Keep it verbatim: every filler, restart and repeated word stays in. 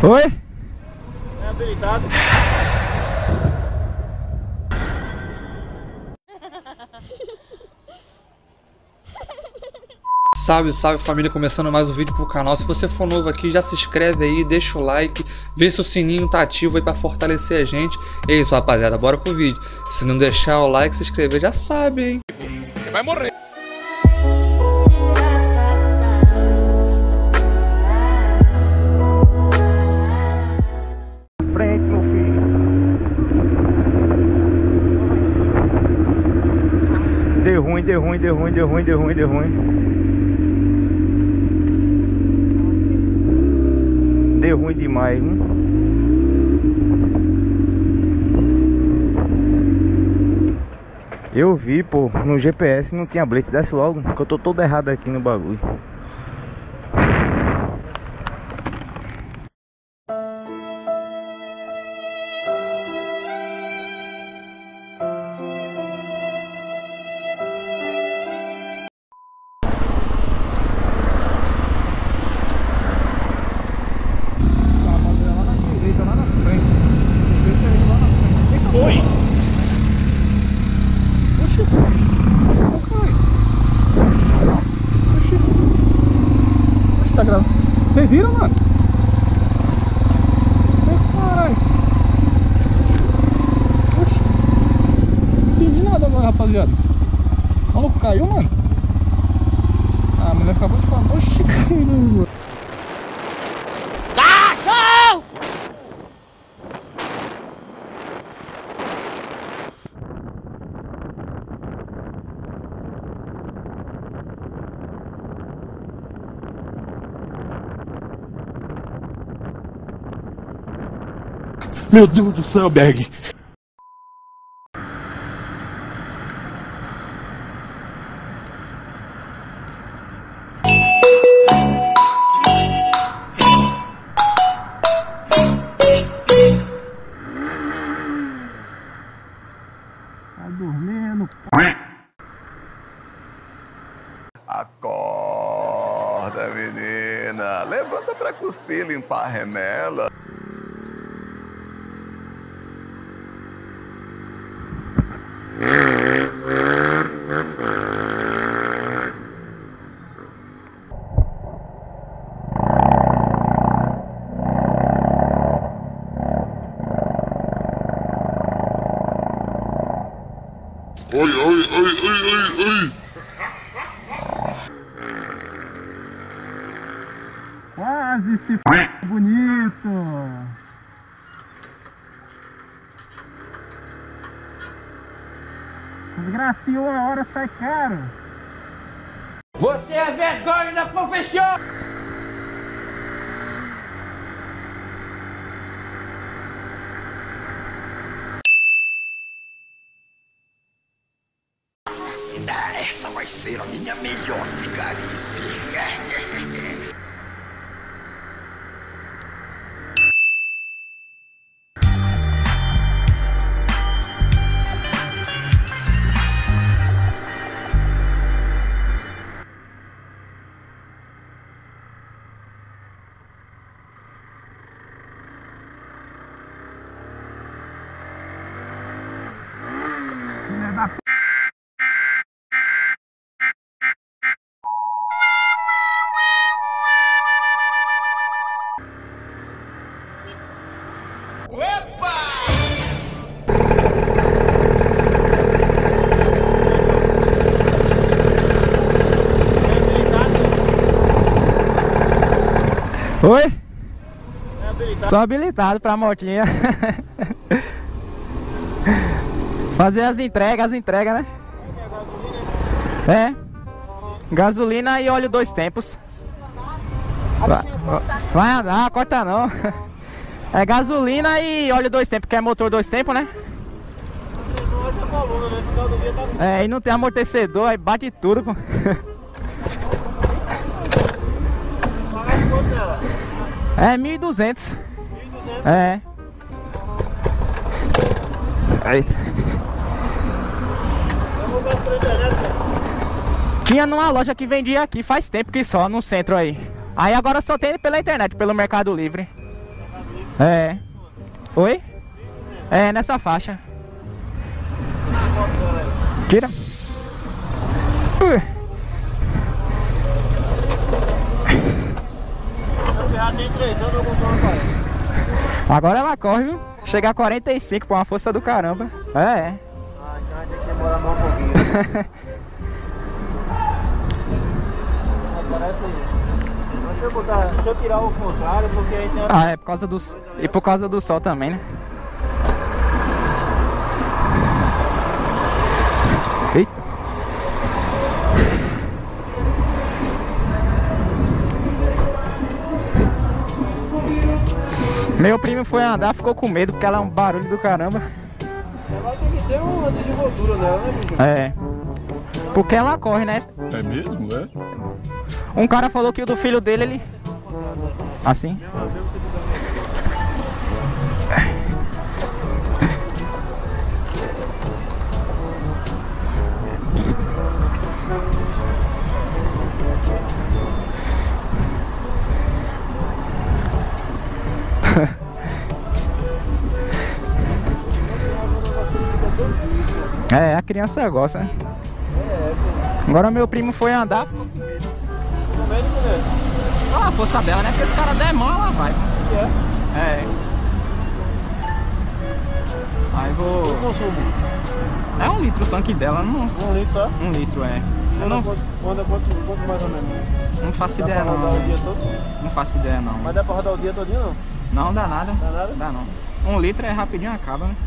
Oi? É habilitado. Salve, salve família, começando mais um vídeo pro canal. Se você for novo aqui, já se inscreve aí, deixa o like, vê se o sininho tá ativo aí pra fortalecer a gente. É isso, rapaziada, bora pro vídeo. Se não deixar o like, se inscrever, já sabe, hein? Você vai morrer. Frente, meu filho. Deu ruim, deu ruim, deu ruim, deu ruim, deu ruim, deu ruim. Deu ruim demais, hein? Eu vi, pô, no G P S não tinha blitz. Desce logo, que eu tô todo errado aqui no bagulho. Oi! Oxi! Oxi! Oxi, tá gravando. Vocês viram, mano? Ai, caralho! Oxi! Não entendi nada agora, rapaziada. O maluco caiu, mano? Ah, a mulher acabou de falar. Oxi, caramba! Meu Deus do céu, Berg! Tá dormindo? Acorda, menina! Levanta pra cuspir, limpar a remela. Oi, oi, oi, oi, oi, oi. Quase se f... bonito. Desgracinha, uma hora sai caro. Você é vergonha da profissão! Essa vai ser a minha melhor vigarice. Filha da p... Oi? É habilitado. Tô habilitado pra motinha. Fazer as entregas, as entregas, né? É. Gasolina e óleo dois tempos. Vai, vai andar, corta não. É gasolina e óleo dois tempos, que é motor dois tempos, né? É, e não tem amortecedor, aí bate tudo, pô. É mil e duzentos. É. Eita. Tinha numa loja que vendia aqui faz tempo que só, no centro aí. Aí agora só tem pela internet, pelo Mercado Livre. É. Oi? É, nessa faixa. Tira. Uh. Agora ela corre, viu? Chega a quarenta e cinco com uma força do caramba. É. Ah, então a gente tem que demorar mais um pouquinho. Parece aí. Deixa eu botar, deixa eu tirar o contrário, porque aí tem... Ah, é por causa do... E por causa do sol também, né? Eita. Meu primo foi andar, ficou com medo porque ela é um barulho do caramba. Ela tem que ter uma desenvoltura nela, né, bicho? É. Porque ela corre, né? É mesmo, é? Um cara falou que o do filho dele, ele... Assim. É, a criança gosta, né? Agora meu primo foi andar. Ah, força dela, né? Porque esse cara der mão, ela vai. É. Aí vou... O consumo? É um litro o tanque dela, não... Um litro só? Um litro, é. Eu não... Anda quanto, quanto mais ou menos? Não faço Dá ideia pra não. rodar o dia todo? Não faço ideia não. Mas dá pra rodar o dia todinho não? Não dá nada. Dá nada? Dá não. Um litro é rapidinho, acaba, né?